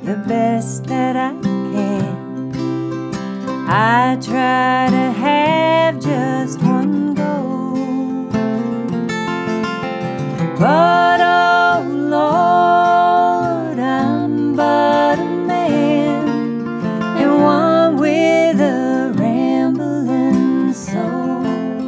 the best that I can. I try to have just one goal, but oh Lord, I'm but a man, and one with a rambling soul.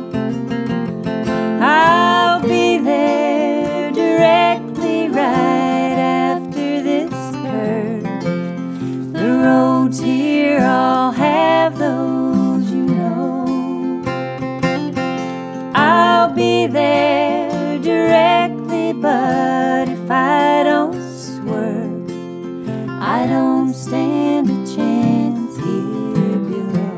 I'll be there directly right after this curve. The roads here all have those, you know. I'll be there directly, but if I don't swerve, I don't stand a chance here below.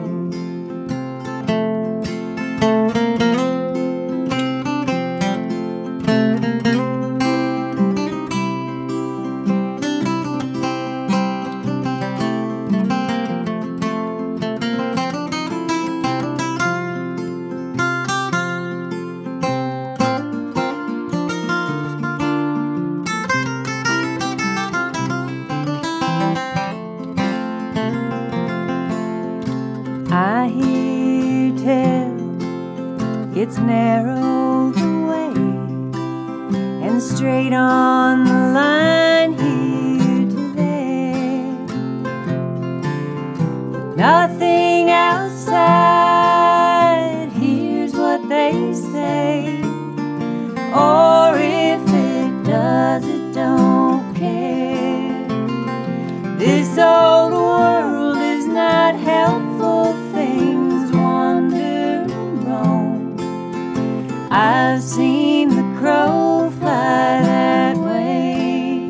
I hear tell it's narrow the way, and straight on the line here to there, but nothing outside. Here's what they say, or if it does, it don't care. This old world is not helpful. Things wander and roam. I've seen the crow fly that way.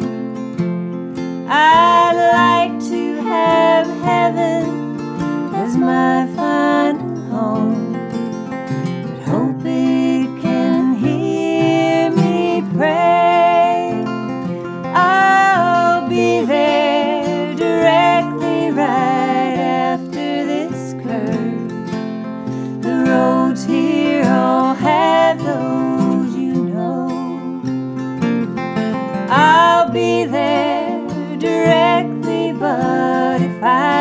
I'd like to have heaven as my final home, but hope it can hear me pray. I'll be there directly right after this curve. The roads here all have those, you know. I'll be there directly, but if I